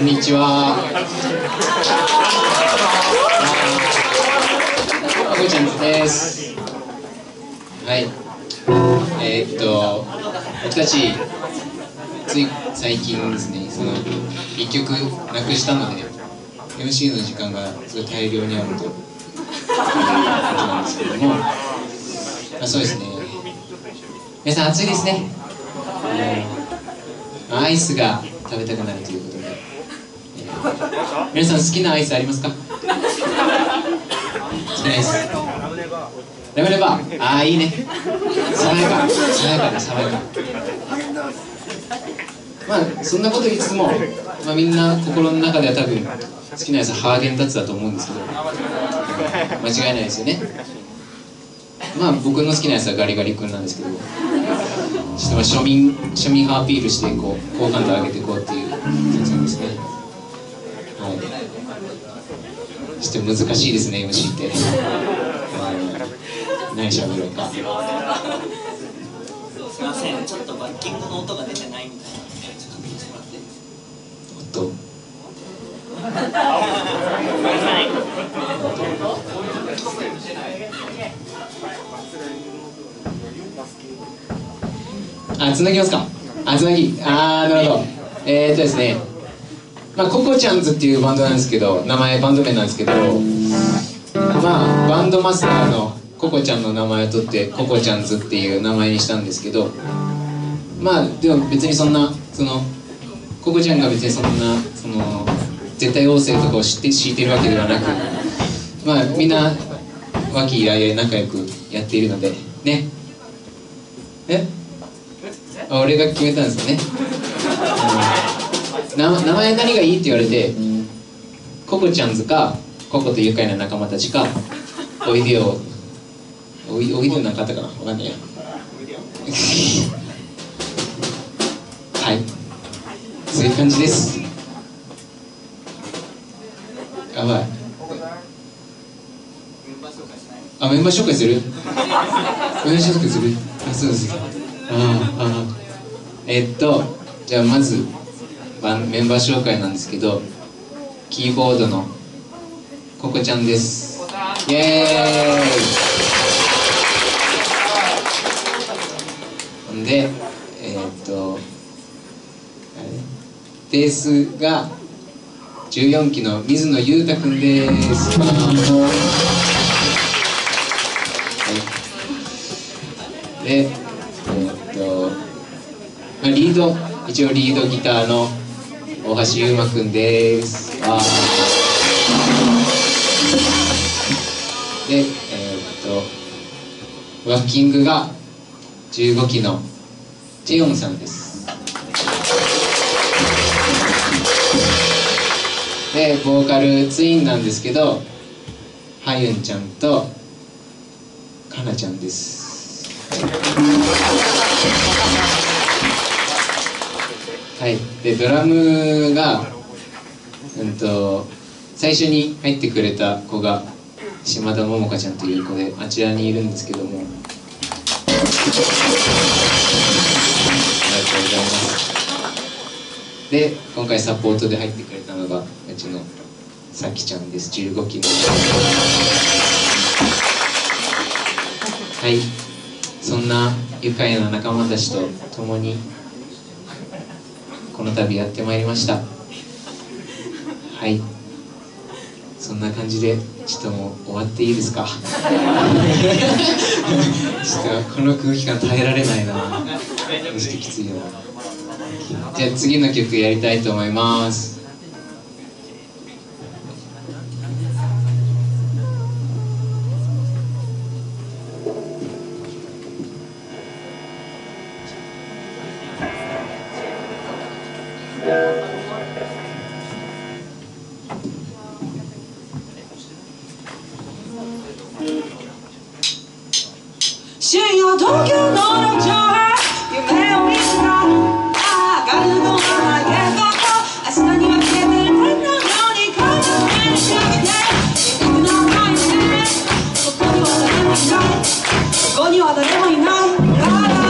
んにちは。ここちゃんです。はい。僕たちつい最近ですね、その1曲なくしたので MC の時間がすごい大量にあるということなんですけども、そうですね。皆さん暑いですね。アイスが食べたくなるということで、皆さん好きなアイスありますか？好きなアイス。ラムネバー。ああ、いいね。爽やか。爽やかで爽やか。まあそんなこと言いつつも、みんな心の中では多分好きなアイスハーゲンダッツだと思うんですけど、間違いないですよね。まあ僕の好きなやつはガリガリ君なんですけど、ちょっと庶民派アピールしてこう好感度上げていこうっていう作戦ですね。はい。ちょっと難しいですね MC って。何しゃべろうか。 すいません、ちょっとバッキングの音が出てないみたいなのでちょっと確認してもらっていいですか？ 音。つなぎますか。つなぎ。なるほど。ですね。ココちゃんズっていうバンドなんですけど、バンド名なんですけど、バンドマスターのココちゃんの名前を取ってココちゃんズっていう名前にしたんですけど、でも別にそんなココちゃんが別にそんな絶対王政とかを敷いてるわけではなく、みんな和気あいあい仲良くやっているのでね。俺が決めたんですよね。名前何がいいって言われて、ココちゃんズかココと愉快な仲間たちかおいでよなんかあったかな、わかんないや。はい、そういう感じです。やばい。メンバー紹介する？メンバー紹介する？そうです。じゃあまずメンバー紹介なんですけど、キーボードのココちゃんです。イエーイ。でベースが14期の水野裕太くんです。で一応リードギターの大橋優馬くんです。でワッキングが15期のジェヨンさんです。でボーカルツインなんですけど、はゆんちゃんとかなちゃんです。はい。でドラムが最初に入ってくれた子が島田桃香ちゃんという子で、あちらにいるんですけども、ありがとうございます。で今回サポートで入ってくれたのがうちのさきちゃんです。15期の。はい。そんな愉快な仲間たちと共にこの度やってまいりました。はい。そんな感じでちょっともう終わっていいですか？ちょっとこの空気感耐えられないな。ちょっときついな。じゃあ次の曲やりたいと思います。 深夜東京の路上へ夢を見つかる上がるのはないけど、明日には消えてる天のように風を目にしめて行くのないね。ここには誰もいない、ここには誰もいない。